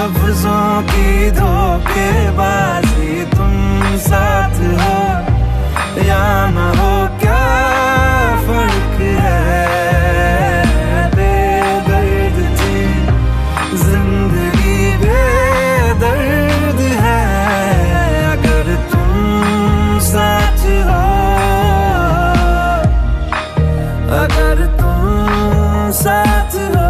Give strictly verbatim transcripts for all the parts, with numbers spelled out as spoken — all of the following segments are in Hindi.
लफ्जों की धोखेबाजी, तुम साथ हो या न हो क्या फर्क है। बेदर्द थी जिंदगी बेदर्द है, अगर तुम साथ हो, अगर तुम साथ हो।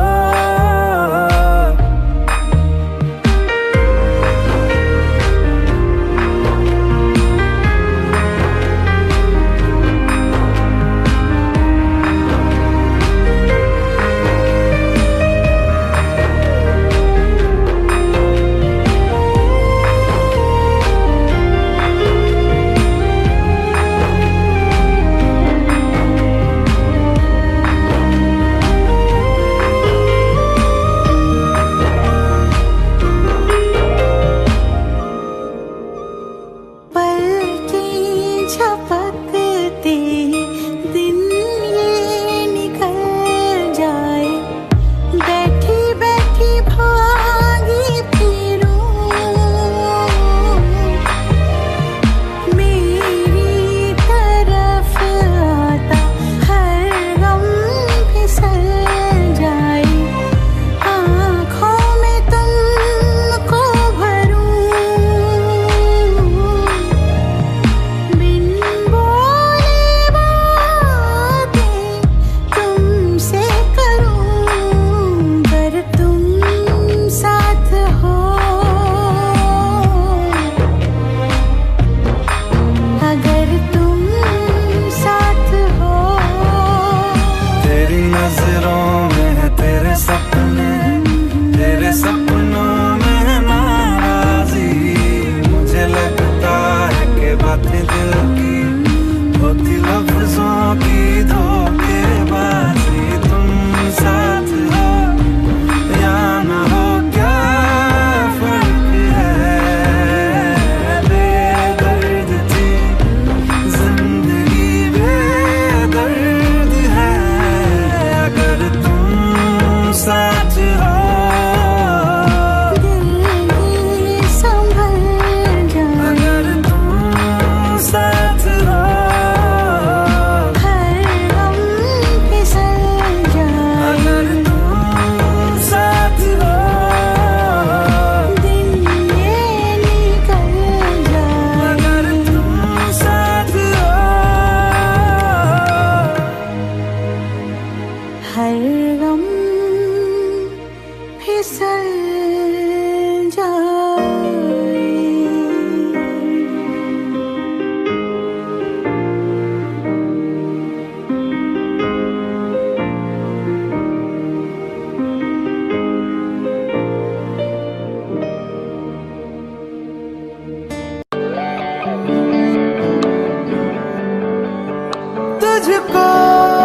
तुझको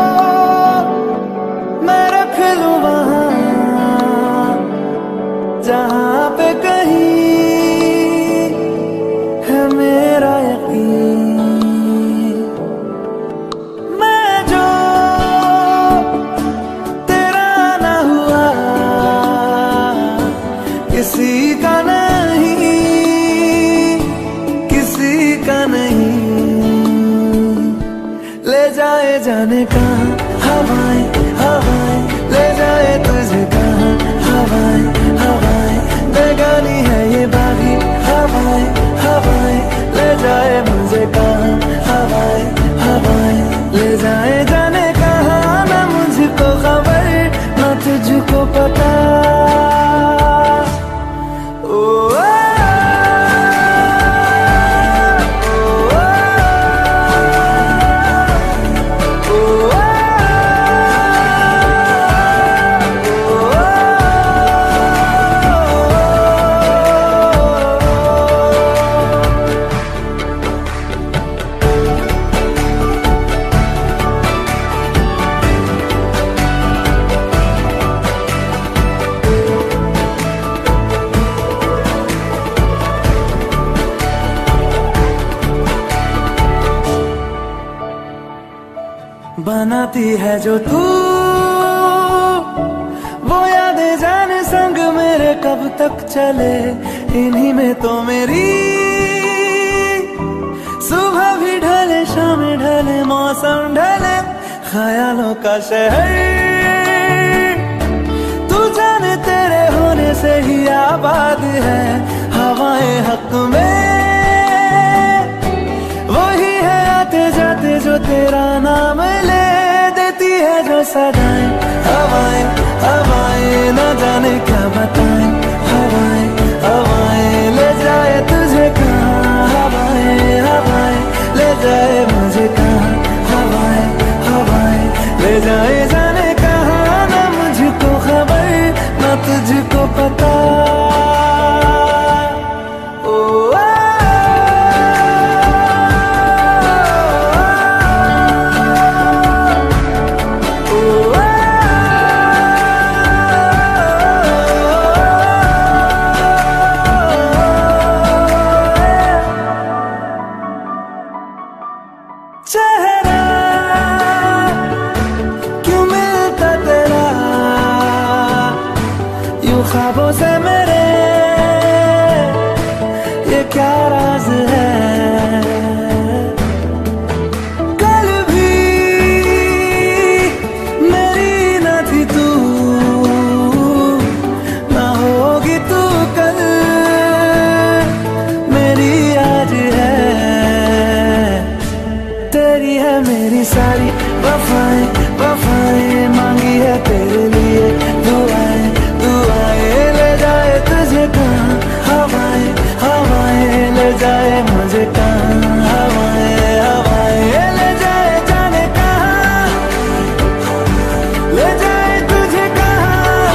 मैं रख लूं वहां जहां पे कहीं है मेरा यकीन। मैं जो तेरा ना हुआ किसी का नहीं, किसी का नहीं। ले जाए जाने कहाँ हवाएं हवाएं, ले जाए तुझे कहाँ हवाएं हवाएं। बेगानी है ये बागी हवाएं हवाएं, ले जाए मुझे कहाँ हवाएं हवाएं। ले जाए जाने कहाँ ना मुझको खबर ना तुझको पता। ओ बनाती है जो तू वो यादें जाने संग मेरे कब तक चले, इन्हीं में तो मेरी सुबह भी ढले, शाम ढले, मौसम ढले, ख्यालों का शहर तू जाने तेरे होने से ही आबाद है। हवाएं हक में वही है आते जाते जो तेरा नाम ले देती है जो सदाएं। हवाएं हवाएं न जाने क्या बताएं, हवाएं हवाएं ले जाए तुझे कहाँ, हवाएं हवाएं ले जाए मुझे कहाँ, हवाएं हवाएं ले जाए जाने कहाँ, ना मुझको खबर ना तुझको पता। चेहरा क्यों मिलता तेरा यूं ख्वाबों से मेरे, ये क्या राज है। कल भी मेरी न थी तू, ना होगी तू कल मेरी आज है। तेरी है मेरी सारी वफाएं वफाएं, मांगी है तेरे लिए दुआएं दुआएं, ले जाए तुझे कहाँ, हवाएं हवाएं ले जाए मुझे कहाँ, हवाएं हवाएं ले जाए जाने कहाँ, ले जाए तुझे कहाँ,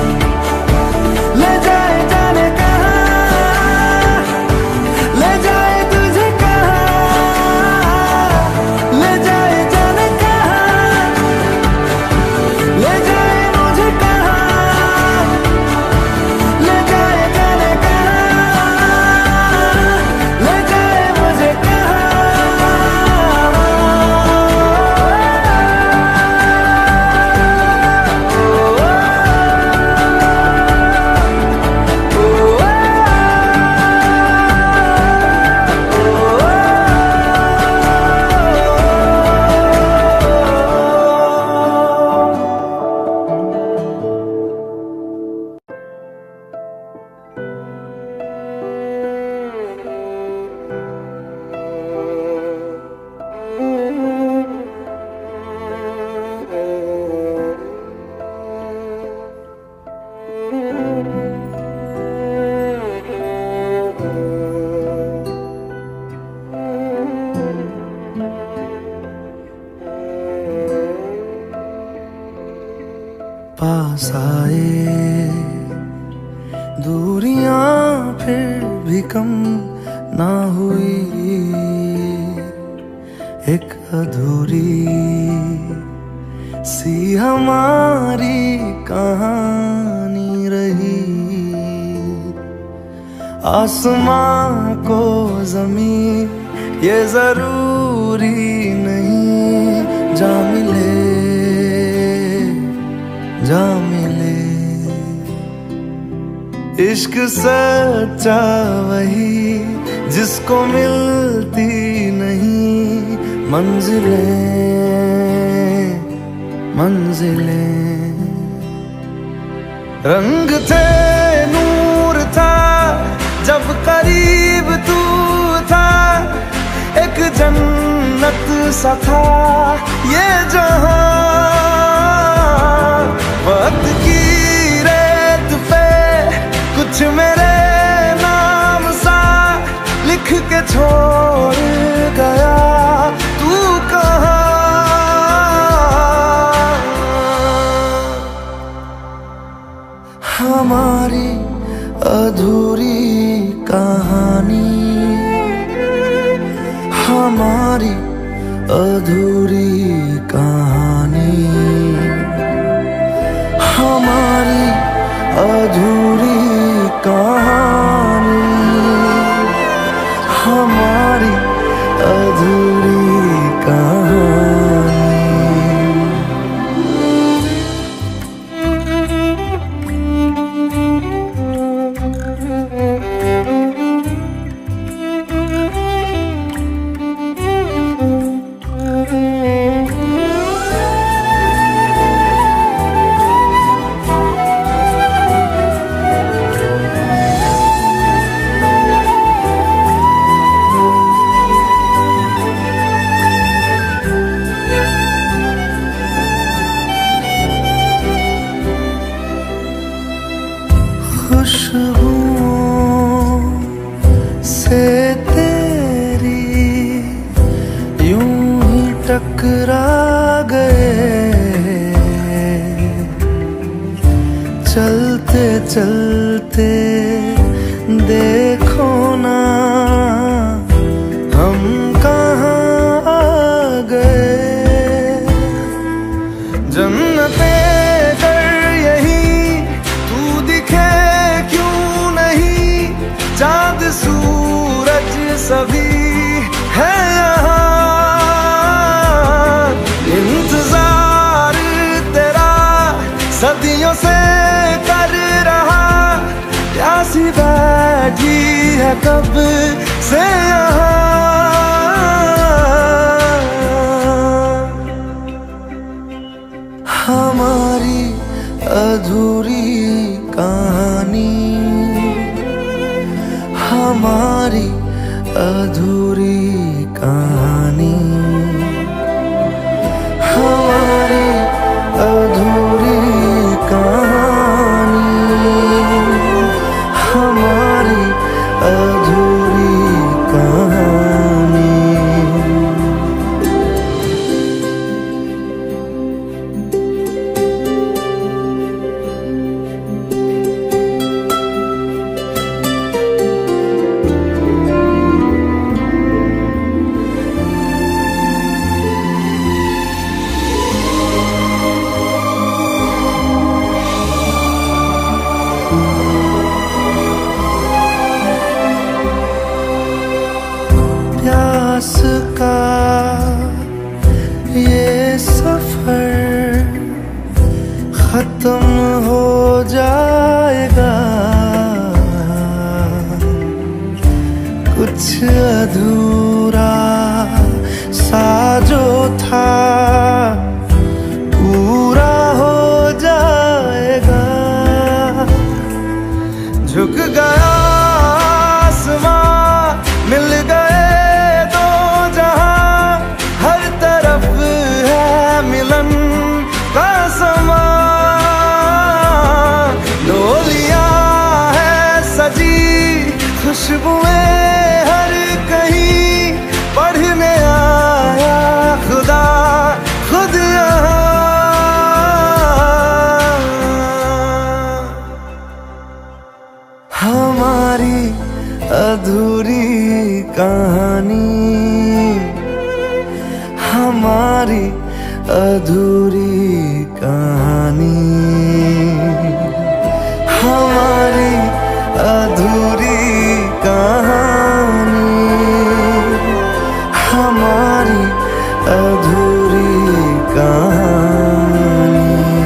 ले जाए जाने कहाँ, ले जाए तुझे कहाँ, ले जाए जाने कहाँ, ले जाए मुझे कहाँ, ले जाए जाने कहाँ, ले जाए मुझे कहाँ। पास आए दूरियां फिर भी कम ना हुई, एक अधूरी सी हमारी कहानी रही। आसमां को ज़मीन ये जरूरी नहीं, जा मिले जा मिले। इश्क सच्चा वही जिसको मिलती नहीं मंजिलें मंजिलें। रंग थे नूर था जब करीब तू था, एक जन्नत सा था ये जहां। वक्त की रेत पे कुछ मेरे नाम सा लिख के छोड़ गया, तू कहाँ। हमारी अधूरी कहानी, हमारी अधूरी कहानी, हमारी अधूरी कहानी, हमारी अधूरी कहानी। खुशबुओं से तेरी यूं ही टकरा गए, चलते चलते देखो ना हम कहाँ आ गए। जन्नते कर यही तू दिखे क्यों नहीं, चाँद सूरज सभी है यहाँ। इंतजार तेरा सदियों से कर रहा, प्यासी बैठी है कब से यहाँ। हमारी अधूरी कहानी, हमारी अधूरी कहानी, हमारी अधूरी कहानी, हमारी अधूरी कहानी। प्यास का ये सफर खत्म हो जाएगा, कुछ अधूरा सा जो था पूरा हो जाएगा। झुक गया आसमां, मिल गए दो जहां, हर तरफ है मिलन का समा। डोलियां है सजी खुशबुएं हर कहीं, पढ़ने आया खुदा खुद यहाँ। हमारी अधूरी कहानी, हमारी अधूरी कहानी, हमारी अधूरी कहानी, हमारी अधूरी कहानी।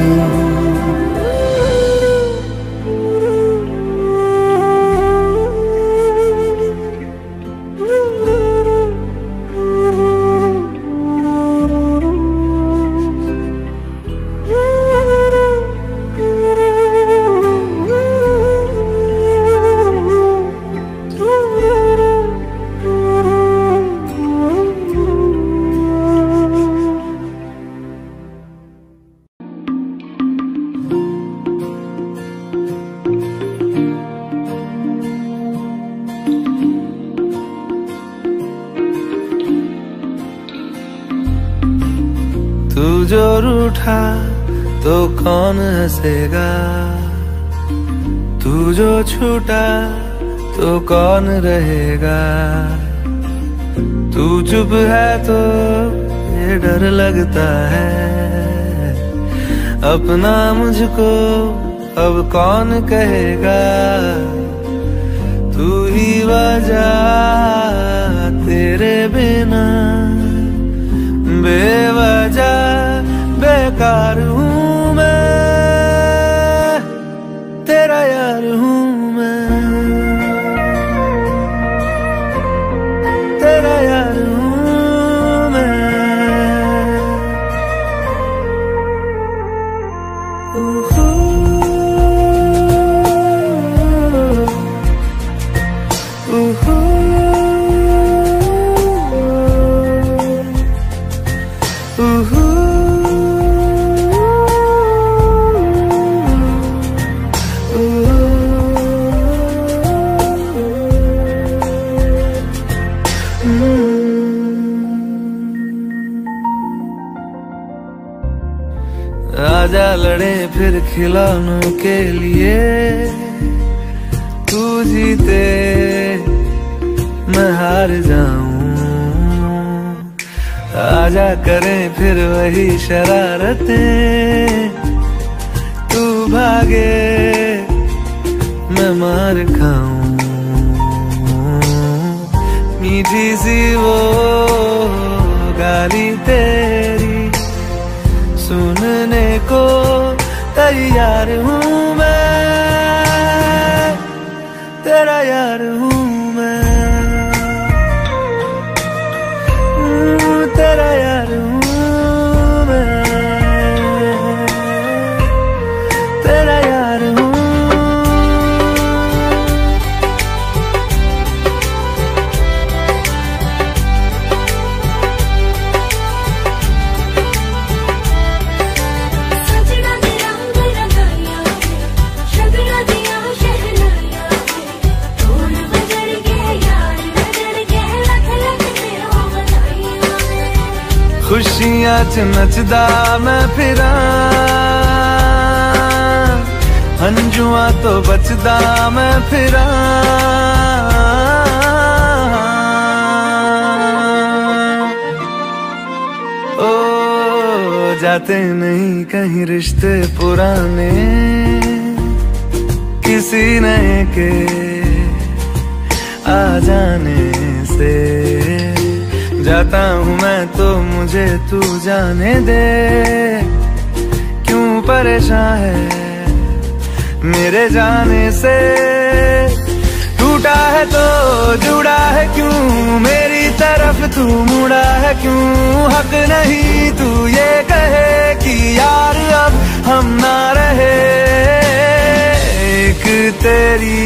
तू जो रूठा तो कौन हंसेगा, तू जो छूटा तो कौन रहेगा। तू चुप है तो ये डर लगता है, अपना मुझको अब कौन कहेगा। तू ही वजह, तेरे बिना बेवजह बेकार हूँ मैं, तेरा यार हूँ मैं, तेरा यार हूँ मैं। ओहो ओहो ओहो फिर खिलौनों के लिए तू जीते मैं हार जाऊं। आजा करें फिर वही शरारतें, तू भागे मैं मार खाऊं। मीठी सी वो गाली तेरी सुनने को तैयार हूँ मैं, तेरा यार हूँ मैं, तेरा यार हूँ मैं, तेरा यार हूँ। खुशियां च नचदा मैं फिरा, हंजुआ तो बचदा मैं फिरा। ओ जाते नहीं कहीं रिश्ते पुराने, किसी नए के आ जाने से। जाता हूँ मैं तो मुझे तू जाने दे, क्यों परेशान है मेरे जाने से। टूटा है तो जुड़ा है क्यों, मेरी तरफ तू मुड़ा है क्यों। हक नहीं तू ये कहे कि यार अब हम ना रहे, एक तेरी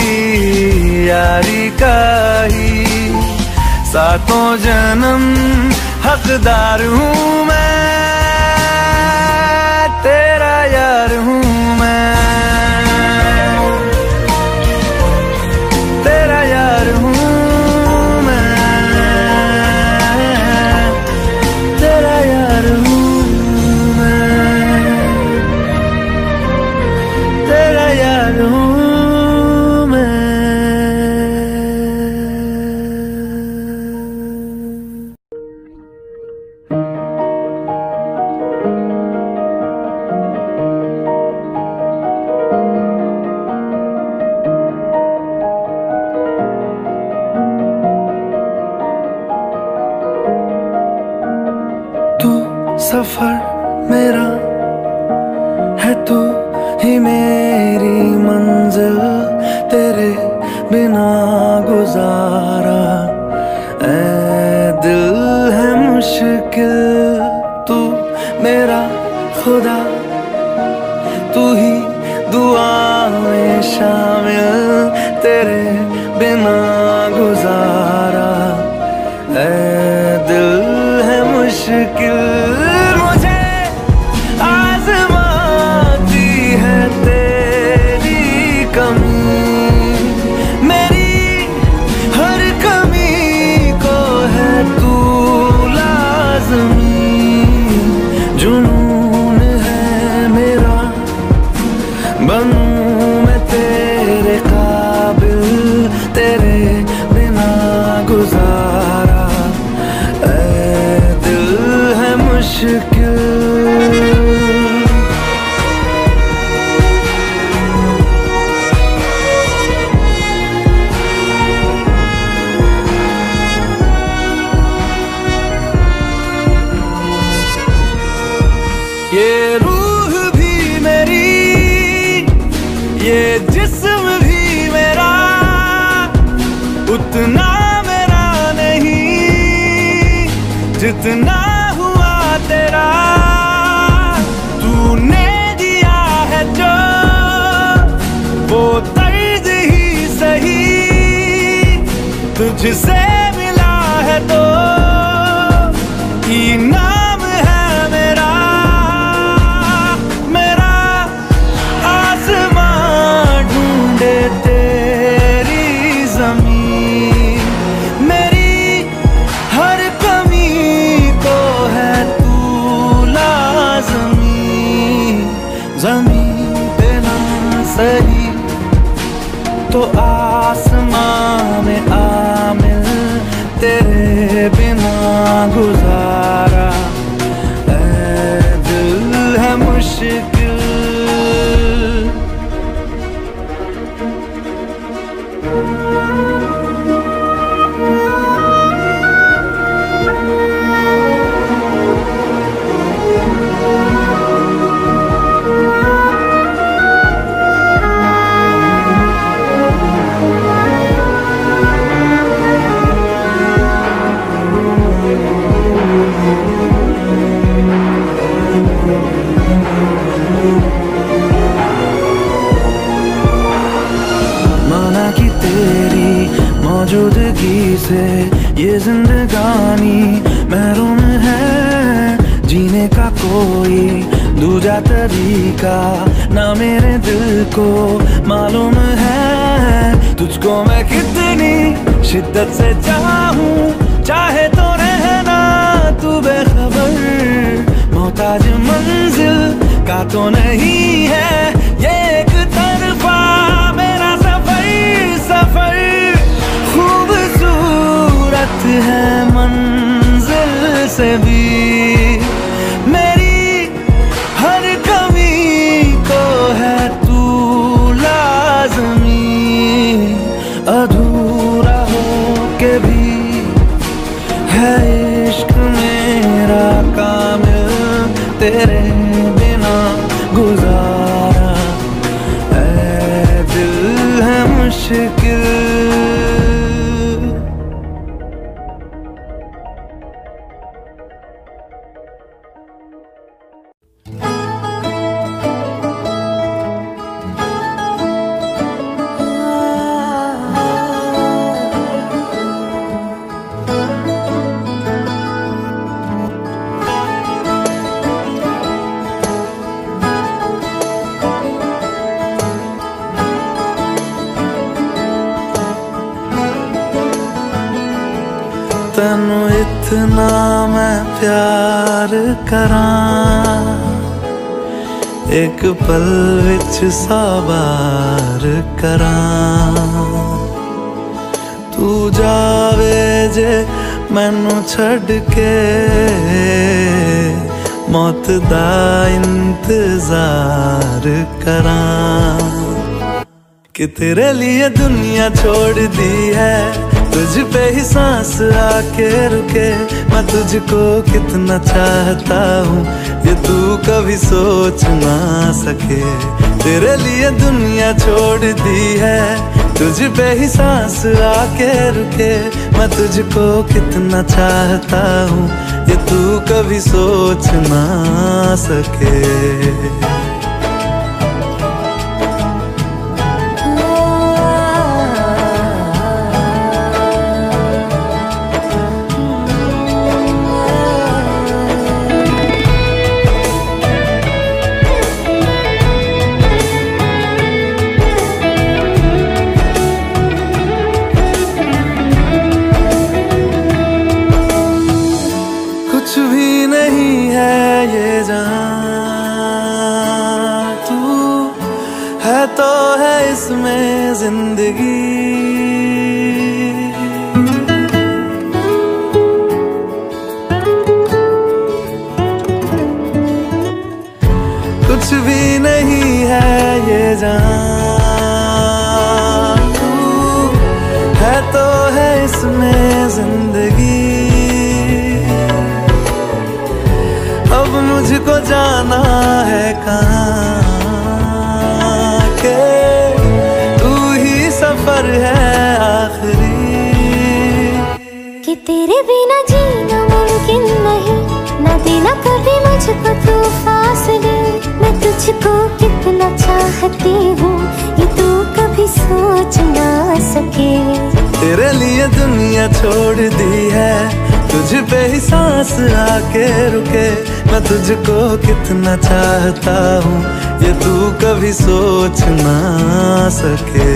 यारी का ही सातों जन्म हकदार हूँ मैं, तेरा यार हूँ मैं, तेरा यार हूँ मैं, तेरा यार हूँ मैं, तेरा यार हूँ। सफर मेरा है तू ही मेरी मंजिल, तेरे बिना गुजारा ऐ दिल है मुश्किल। तू मेरा खुदा, तू ही दुआ में शामिल, तेरे बिना गुजारा ऐ दिल है मुश्किल। जुनून है मेरा बनूं मैं तेरे काबिल, तेरे बिना गुजारा ऐ दिल है मुश्किल। ये रूह भी मेरी सही तो आसमां में आ मिल, तेरे बिना गुजारा ऐ दिल है मुश्किल। मौजूदगी से ये जिंदगानी महरूम है, जीने का कोई दूजा तरीका ना मेरे दिल को मालूम है। तुझको मैं कितनी शिद्दत से चाहूं, चाहे तो रहना तू बेखबर, मोहताज मंजिल का तो नहीं है ये एक तरफा मेरा सफर। सफर खूबसूरत है मंजिल से भी, मेरी हर कमी को है तू लाज़मी। अधूरा हो के भी है इश्क मेरा कामिल, तेरे बिना गुजारा ऐ दिल है मुश्किल। तैनू इतना मैं प्यार करां, एक पल विच साबार करां। तू जावे जे मैनू छड़ के, मौत दा इंतजार करां। कि तेरे लिए दुनिया छोड़ दी है, तुझ पे ही सांस आके रुके। मैं तुझको कितना चाहता हूँ ये तू कभी सोच ना सके। तेरे लिए दुनिया छोड़ दी है, तुझ पे ही सांस आके रुके। मैं तुझको कितना चाहता हूँ ये तू कभी सोच ना सके। कुछ भी नहीं है ये जहां, तू है तो है इसमें जिंदगी। कुछ भी नहीं है ये जहां, तू है तो है इसमें जिंदगी। अब मुझको जाना है कहाँ के तू ही सफर है आखिरी। कि तेरे बिना जीना मुमकिन नहीं, न देना कभी मुझको तू फासले। मैं तुझको कितना चाहती हूँ ये तू कभी सोच ना सके। तेरे लिए दुनिया छोड़ दी है, तुझ पे ही सांस आके रुके। मैं तुझको कितना चाहता हूँ ये तू कभी सोच ना सके।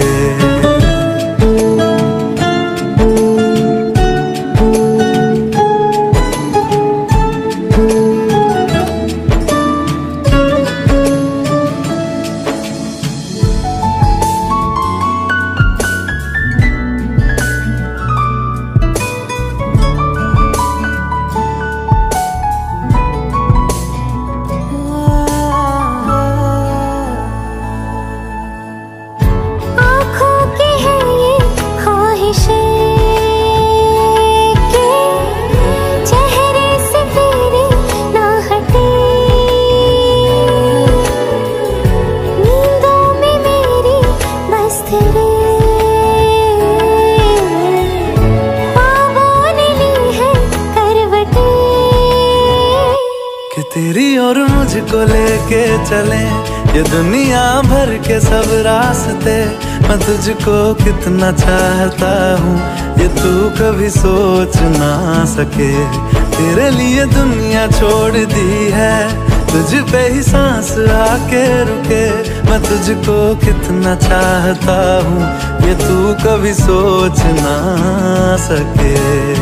को लेके चले ये दुनिया भर के सब रास्ते। मैं तुझको कितना चाहता हूँ ये तू कभी सोच ना सके। तेरे लिए दुनिया छोड़ दी है, तुझ पे ही सांस आके रुके। मैं तुझको कितना चाहता हूँ ये तू कभी सोच ना सके।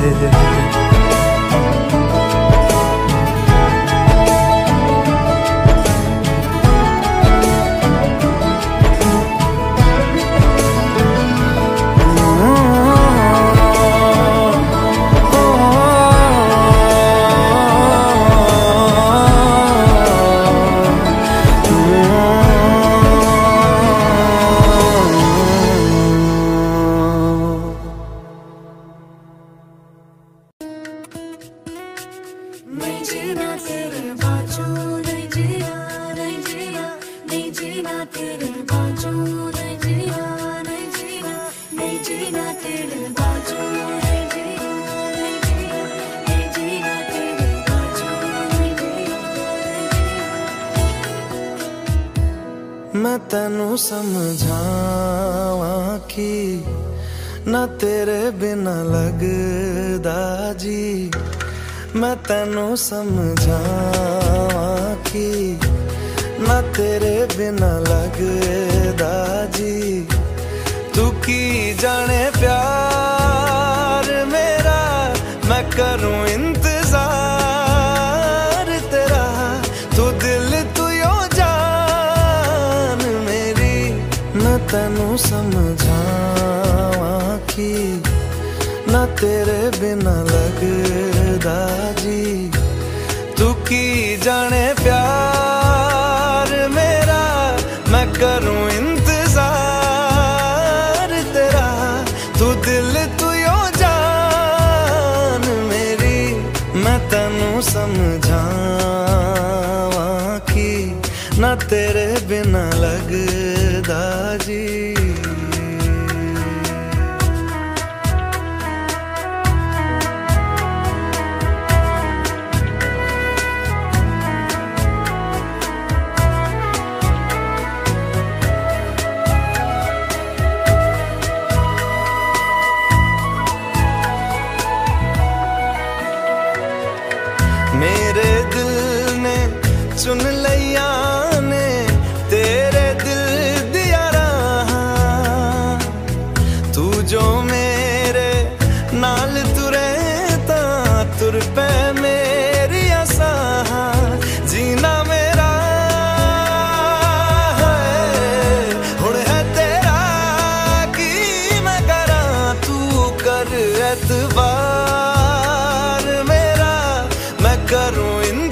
मैं तेनू समझावां कि ना तेरे बिना लगदा जी। मैं तेनू समझावां कि ना तेरे बिना लगदा जी। तू की जाने प्यार मेरा, मैं करूं इंतजार तेरा। तू दिल तू यो जान मेरी। मैं तेनू समझावां कि ना तेरे बिना लगदा जी। तू की जाने प्यार मेरा, मैं करूं इंतजार तेरा। तू दिल तू यो जान मेरी। मैं तेनू समझावां कि ना तेरे बिना लगदा जी। मेरे दिल ने चुन लिया ने तेरे दिल दिया रहा। तू जो मेरे नाल तुरे ता तुर पे मेरी आसा। जीना मेरा है हुण है तेरा की मैं करा। तू कर एतबार मेरा, मैं करूं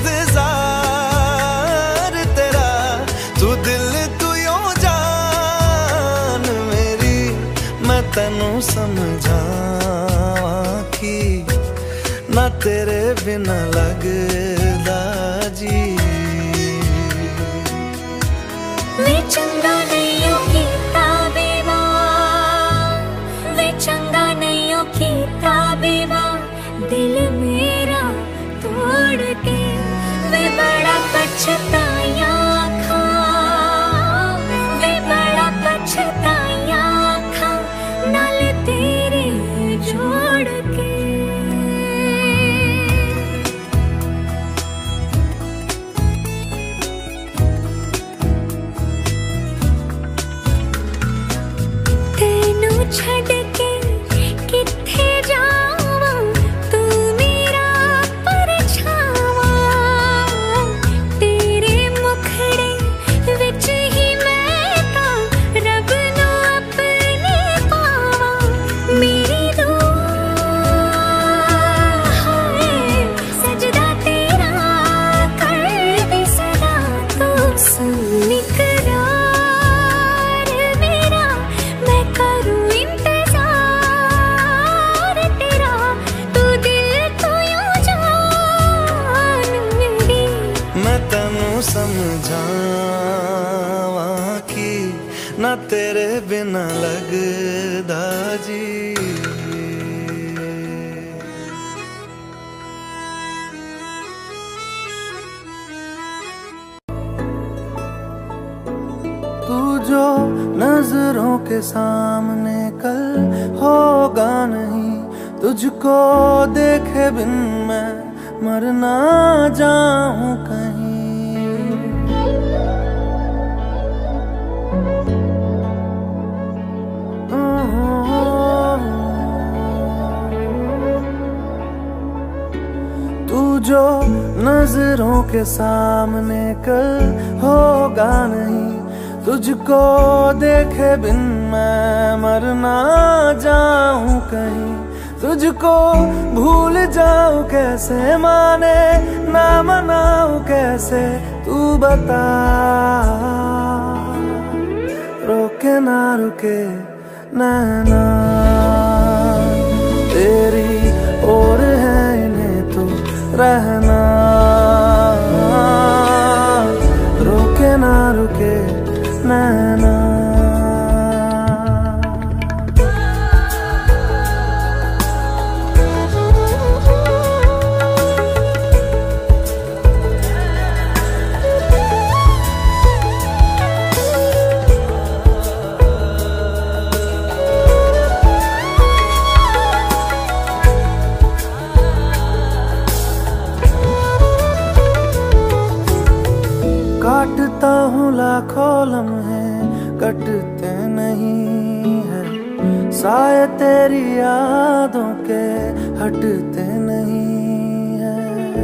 इंतजार तेरा। तू दिल तू यो जान मेरी। मैं तेनू समझावां कि ना तेरे बिना लगदा जी। वे चंगा नहीं हो कीता बेवा, वे चंगा नहीं हो कीता बेवा। दिल मेरा तोड़ के वे बड़ा पछताया खा। वे बड़ा पछताया खा नाल तेरे जोड़ के। तेनू छड़ के किथे जावां, तू मेरा परछावा। तेरे मुखड़े विच ही मैं तां रब नू अपने पावां। मेरी दुआ है सजदा तेरा कर दे सदा। तू सुन इकरार मेरा, मैं करूं इंतजार तेरा। तू दिल तू यो जान मेरी। मैं तेनू समझावां कि ना तेरे बिना लगदा जी। तू जो नजरों के सामने कल होगा नहीं, तुझको देखे बिन मैं मर ना जाऊं कहीं। तू जो नजरों के सामने कल होगा नहीं, तुझको देखे बिन मैं मर ना जाऊं कहीं। तुझको भूल जाऊं कैसे, माने ना मनाऊं कैसे, तू बता। रोके ना रुके नैना तेरी ओर है, इन्हें तो रहना। रोके ना रुके नैना। काटता हूँ लाखों लम्हे, कटते नहीं है साए तेरी यादों के, हटते नहीं है।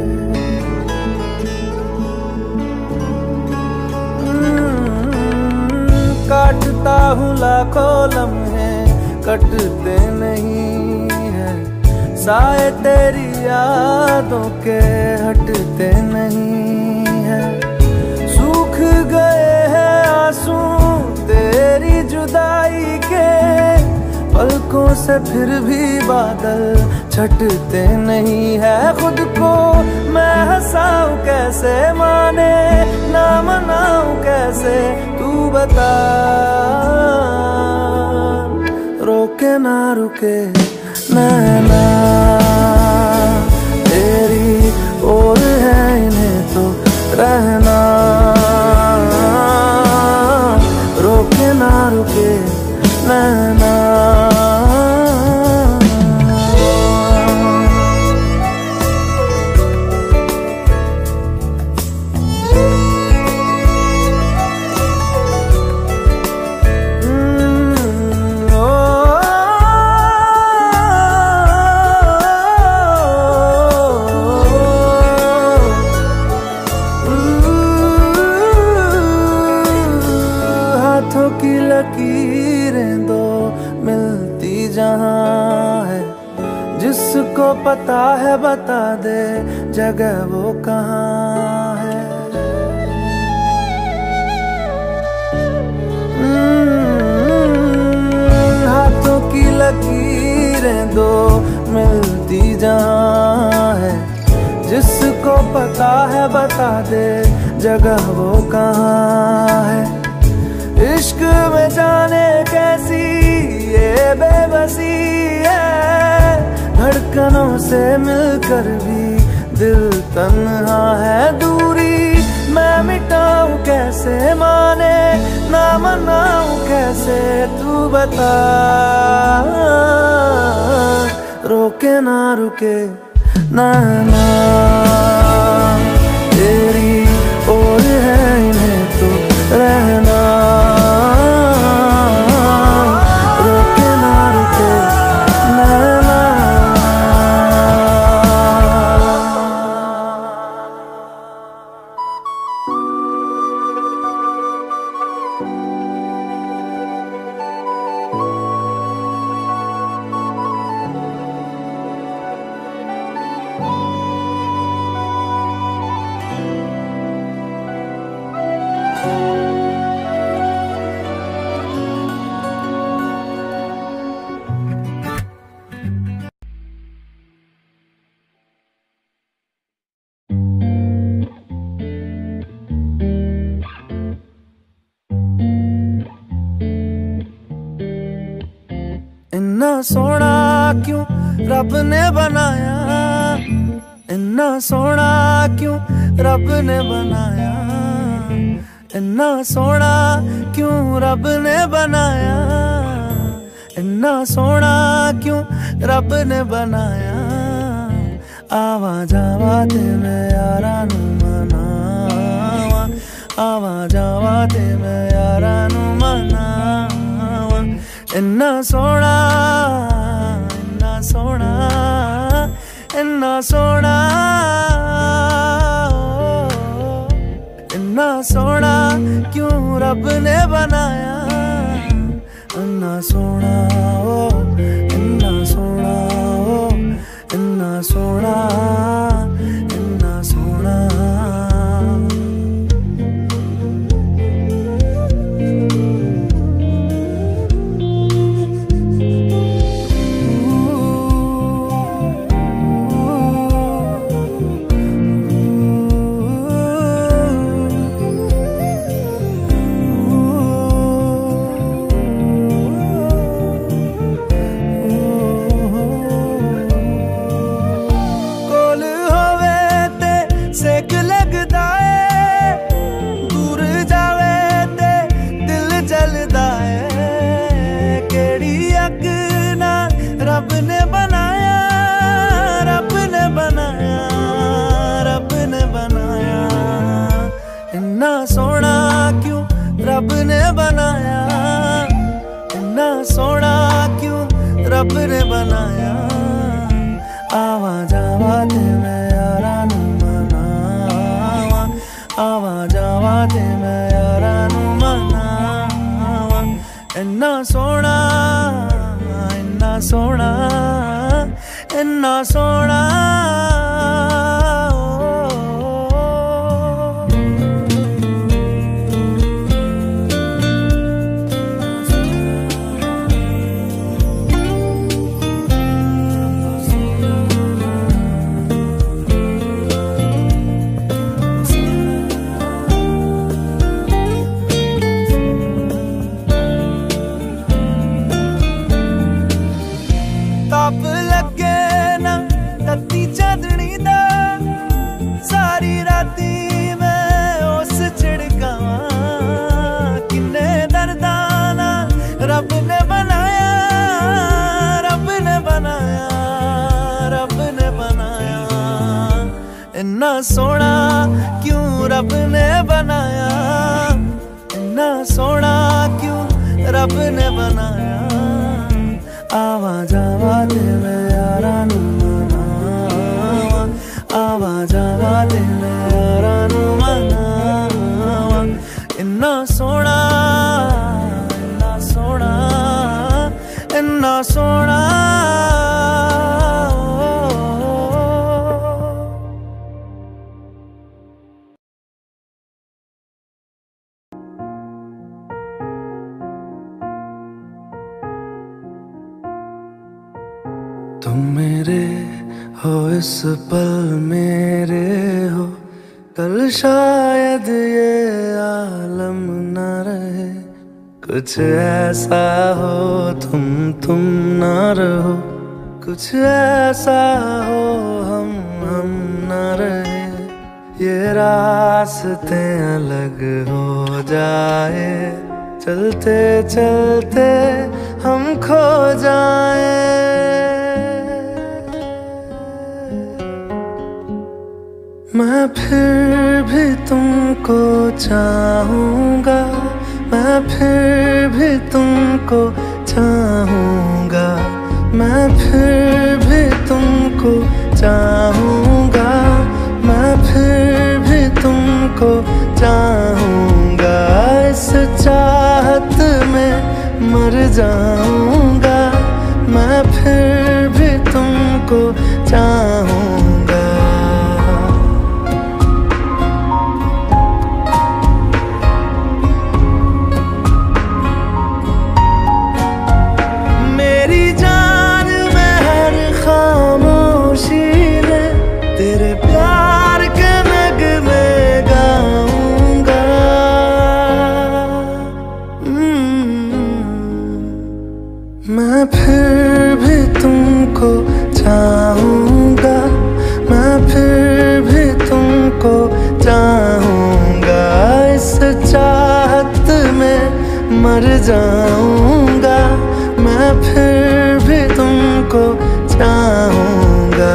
काटता हूँ लाखों लम्हे, कटते नहीं है साए तेरी यादों के, हटते नहीं है। सूख गए हैं आंसू तेरी जुदाई के, पलकों से फिर भी बादल छटते नहीं है। खुद को मैं हंसाऊं कैसे, माने ना मनाऊं कैसे, तू बता। रोके ना रुके नैना तेरी ओर है, इन्हें तो रहना। रोके ना रुके नैना। की लकीरें दो मिलती जहाँ है, जिसको पता है बता दे जगह वो कहाँ है। हाथों की लकीरें दो मिलती जहाँ है, जिसको पता है बता दे जगह वो कहाँ है। इश्क में जाने कैसी ये बेबसी है, धड़कनों से मिलकर भी दिल तन्हा है। दूरी मैं मिटाऊं कैसे, माने ना मनाऊं कैसे, तू बता। रोके ना रुके नैना तेरी ओर है, इन्हें तो रहना। रोके ना रुके नैना। इन्ना सोना क्यों रब ने बनाया, इन्ना सोना क्यों रब ने बनाया, इन्ना सोना क्यों रब ने बनाया, इन्ना सोना क्यों रब ने बनाया। आवा जावा ते मैं यारा नू मनावा, आवा जावा ते मैं यारा नू मनावा। इन्ना सोना, इन्ना सोना, इन्ना सोना, इन्ना सोना क्यों रब ने बनाया। इन्ना सोना ओ, इन्ना सोना ओ, इन्ना सोना, इन्ना सोना। रब ने बनाया, रब ने बनाया, रब ने बनाया। इन्ना सोना क्यों रब ने बनाया, इन्ना सोना क्यों रब ने बनाया। आवा जावा ते मैं यारा नू मनावा, आवा जावा ते मैं यारा नू मनावा। इन्ना सोना, इन्ना सोना, इन्ना सोना। ताप लगे ना तत्ती चांदनी दा, सारी राती मैं उस छिड़कावा। किन्ने दर्दा ना रब ने बनाया, रब ने बनाया, रब ने बनाया। इन्ना सोना क्यों रब ने बनाया, इन्ना सोना क्यों रब ने बनाया। आवा जावा ते मैं यारा नू मनावा, आवा जावा ते मैं यारा नू मनावा। इन्ना सोना, इन्ना सोना, इन्ना सोना। तुम मेरे हो इस पल मेरे हो, कल शायद ये आलम न रहे। कुछ ऐसा हो तुम तुम ना रहो, कुछ ऐसा हो हम हम न रहे। ये रास्ते अलग हो जाए, चलते चलते हम खो जाए। मैं फिर भी तुमको चाहूँगा, मैं फिर भी तुमको चाहूँगा, मैं फिर भी तुमको चाहूँगा, मैं फिर भी तुमको चाहूँगा। इस चाहत में मर जाऊँगा, मैं फिर भी तुमको चाहूँगा। मैं फिर भी तुमको चाहूँगा, मैं फिर भी तुमको चाहूँगा। इस चाहत में मर जाऊंगा, मैं फिर भी तुमको चाहूंगा।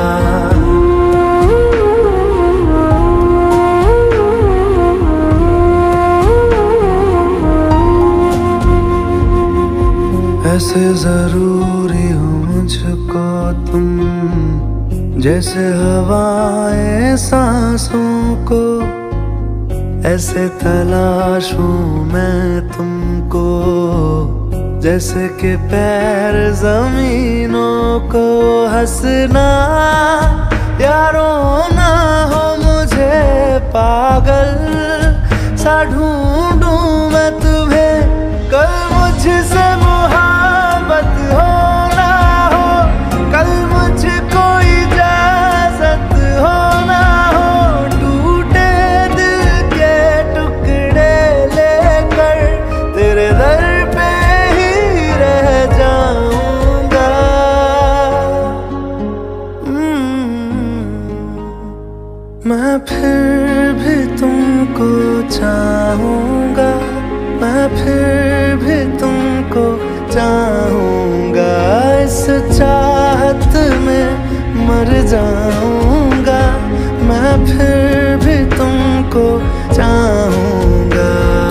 ऐसे जरूरी हो मुझको तुम, जैसे हवाएं सांसों को, ऐसे तलाशूं मैं तुमको, जैसे कि पैर जमीनों को। हंसना या रोना हो मुझे पागल सा ढूंढूं मैं तुम्हें, कल मुझसे मोहब्बत हो ना हो, कल मुझको इजाजत हो ना हो, टूटे दिल के टुकड़े लेकर तेरे दर पे ही रह जाऊंगा। मैं फिर भी तुमको चाहूंगा, मैं फिर भी तुमको चाहूंगा। इस चाहत में मर जाऊंगा, मैं फिर भी तुमको चाहूंगा।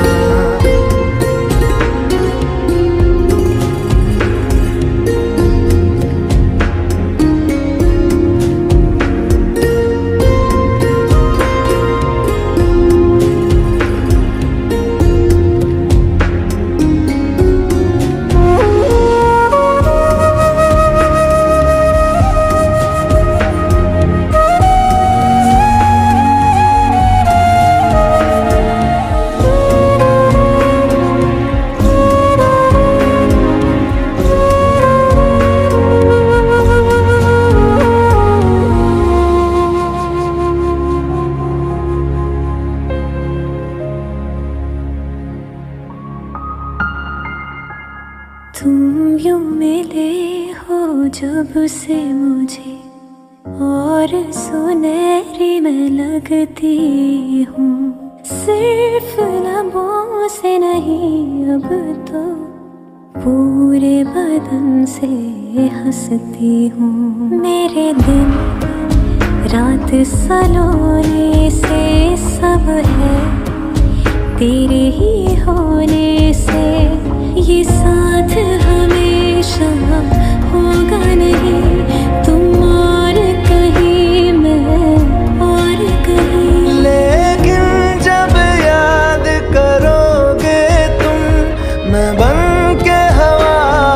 तुम यूं मिले हो जब से मुझे, और सुनहरी मैं लगती हूँ। सिर्फ लबों से नहीं अब तो पूरे बदन से हंसती हूँ। मेरे दिन रात सलोने से सब है तेरे ही होने से, ये साथ हमेशा होगा नहीं, तुम और कहीं मैं और कहीं। लेकिन जब याद करोगे तुम, मैं बन के हवा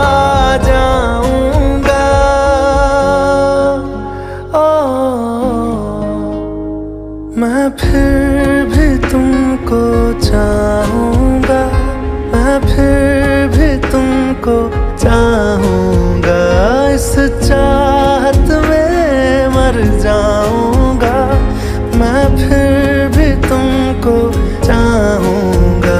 जाऊंगा। ओ, मैं फिर भी तुमको चाहूंगा, मैं फिर भी तुमको चाहूंगा। इस चाहत में मर जाऊंगा, मैं फिर भी तुमको चाहूंगा।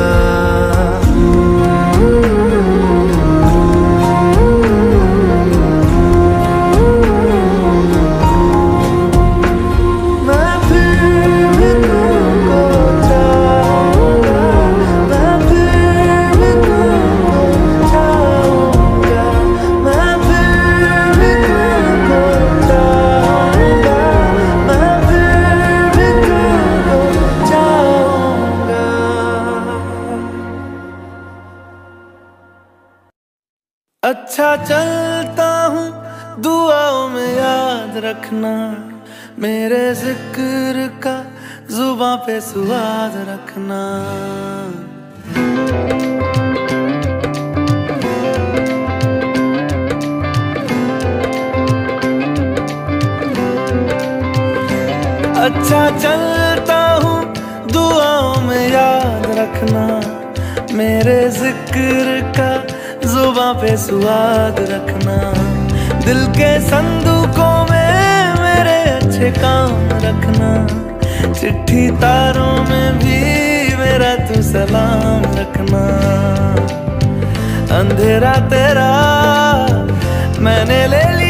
अच्छा चलता हूँ दुआओं में याद रखना, मेरे जिक्र का जुबां पे स्वाद रखना। अच्छा चलता हूँ दुआओं में याद रखना, मेरे जिक्र का जुबां पे स्वाद रखना। दिल के संदूकों में मेरे अच्छे काम रखना, चिट्ठी तारों में भी मेरा तू सलाम रखना। अंधेरा तेरा मैंने ले लिया